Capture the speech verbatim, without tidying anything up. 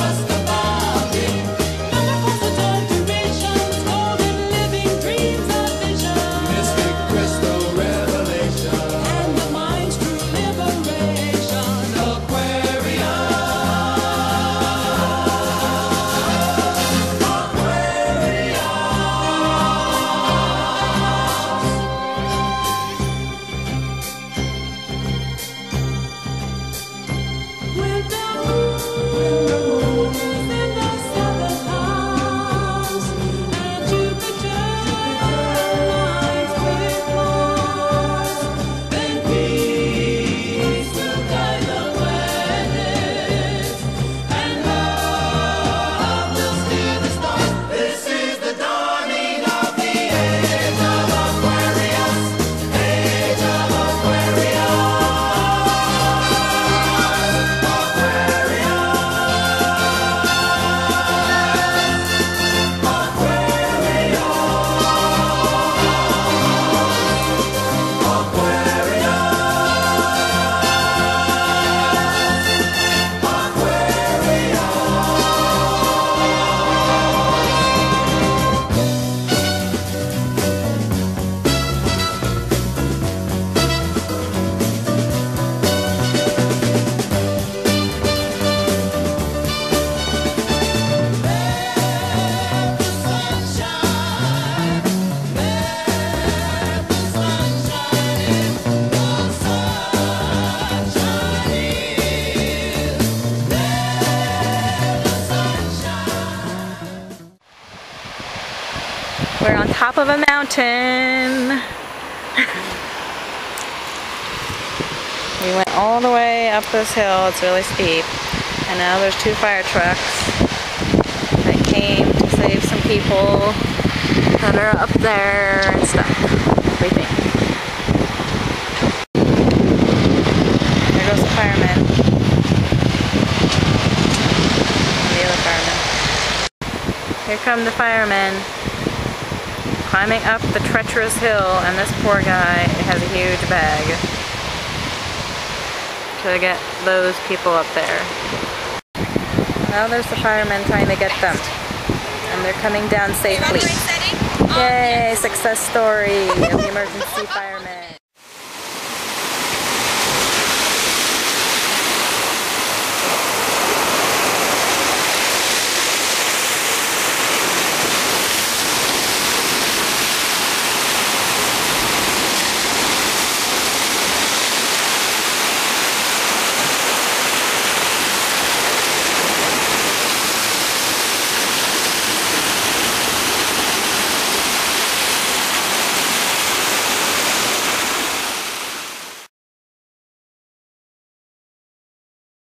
We're on top of a mountain. We went all the way up this hill. It's really steep. And now there's two fire trucks that came to save some people that are up there and stuff, we think. There goes the fireman. And the other fireman. Here come the firemen. Climbing up the treacherous hill, and this poor guy has a huge bag to get those people up there. Now there's the firemen trying to get them, and they're coming down safely. Yay, success story of the emergency firemen.